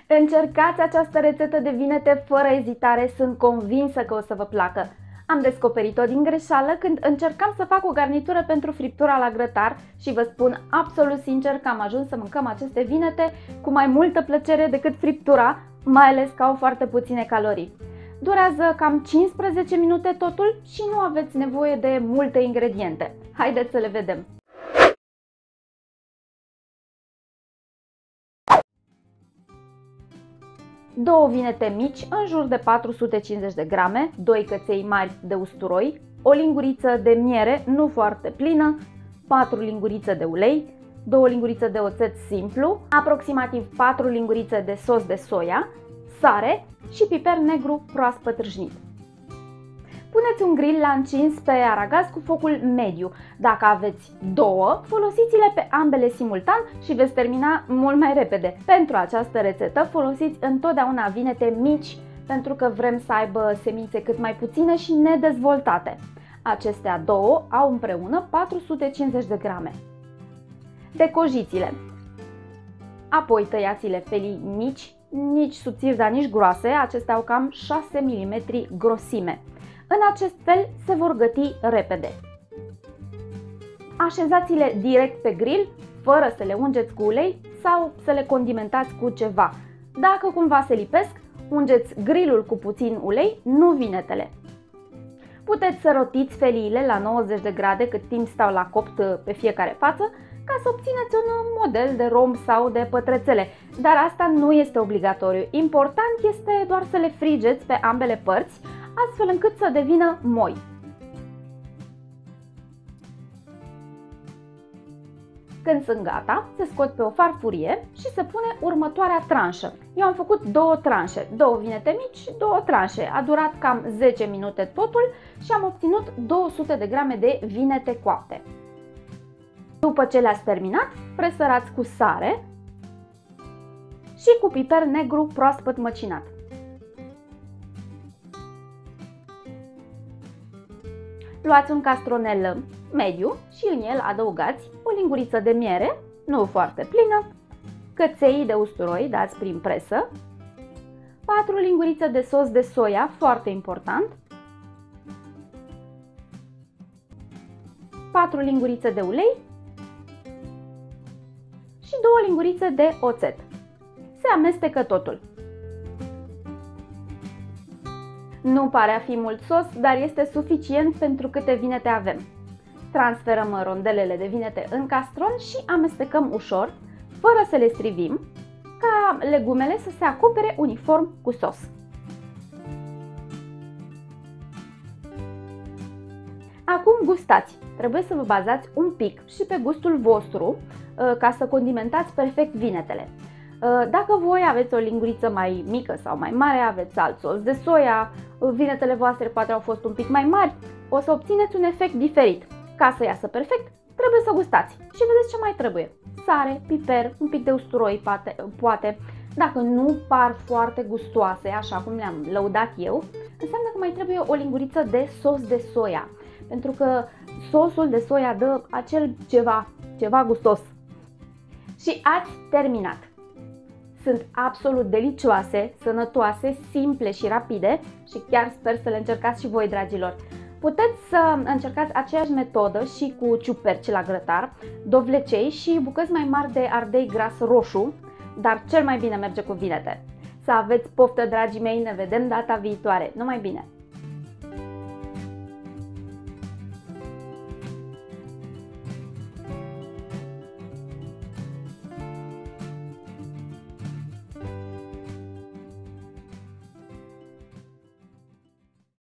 Încercați această rețetă de vinete fără ezitare, sunt convinsă că o să vă placă. Am descoperit-o din greșeală când încercam să fac o garnitură pentru friptura la grătar și vă spun absolut sincer că am ajuns să mâncăm aceste vinete cu mai multă plăcere decât friptura, mai ales că au foarte puține calorii. Durează cam 15 minute totul și nu aveți nevoie de multe ingrediente. Haideți să le vedem! Două vinete mici, în jur de 450 de grame, 2 căței mari de usturoi, o linguriță de miere, nu foarte plină, 4 lingurițe de ulei, 2 lingurițe de oțet simplu, aproximativ 4 lingurițe de sos de soia, sare și piper negru proaspăt râșnit. Puneți un grill la încins pe aragaz cu focul mediu. Dacă aveți două, folosiți-le pe ambele simultan și veți termina mult mai repede. Pentru această rețetă folosiți întotdeauna vinete mici, pentru că vrem să aibă semințe cât mai puține și nedezvoltate. Acestea două au împreună 450 de grame. Decojiți-le. Apoi tăiați-le felii mici, nici subțiri, dar nici groase, acestea au cam 6 mm grosime. În acest fel se vor găti repede. Așezați-le direct pe grill, fără să le ungeți cu ulei sau să le condimentați cu ceva. Dacă cumva se lipesc, ungeți grillul cu puțin ulei, nu vinetele. Puteți să rotiți feliile la 90 de grade cât timp stau la copt pe fiecare față, ca să obțineți un model de romb sau de pătrățele, dar asta nu este obligatoriu. Important este doar să le frigeți pe ambele părți, astfel încât să devină moi. Când sunt gata, se scot pe o farfurie și se pune următoarea tranșă. Eu am făcut două tranșe, două vinete mici și două tranșe. A durat cam 10 minute totul și am obținut 200 de grame de vinete coapte. După ce le-ați terminat, presărați cu sare și cu piper negru proaspăt măcinat. Luați un castronel mediu și în el adăugați o linguriță de miere, nu foarte plină, căței de usturoi dați prin presă, 4 lingurițe de sos de soia, foarte important, 4 lingurițe de ulei și 2 lingurițe de oțet. Se amestecă totul. Nu pare a fi mult sos, dar este suficient pentru câte vinete avem. Transferăm rondelele de vinete în castron și amestecăm ușor, fără să le strivim, ca legumele să se acopere uniform cu sos. Acum gustați. Trebuie să vă bazați un pic și pe gustul vostru ca să condimentați perfect vinetele. Dacă voi aveți o linguriță mai mică sau mai mare, aveți alt sos de soia, vinetele voastre poate au fost un pic mai mari, o să obțineți un efect diferit. Ca să iasă perfect, trebuie să gustați și vedeți ce mai trebuie. Sare, piper, un pic de usturoi, poate. Dacă nu par foarte gustoase, așa cum le-am lăudat eu, înseamnă că mai trebuie o linguriță de sos de soia, pentru că sosul de soia dă acel ceva gustos. Și ați terminat! Sunt absolut delicioase, sănătoase, simple și rapide și chiar sper să le încercați și voi, dragilor. Puteți să încercați aceeași metodă și cu ciuperci la grătar, dovlecei și bucăți mai mari de ardei gras roșu, dar cel mai bine merge cu vinete. Să aveți poftă, dragii mei, ne vedem data viitoare. Numai bine!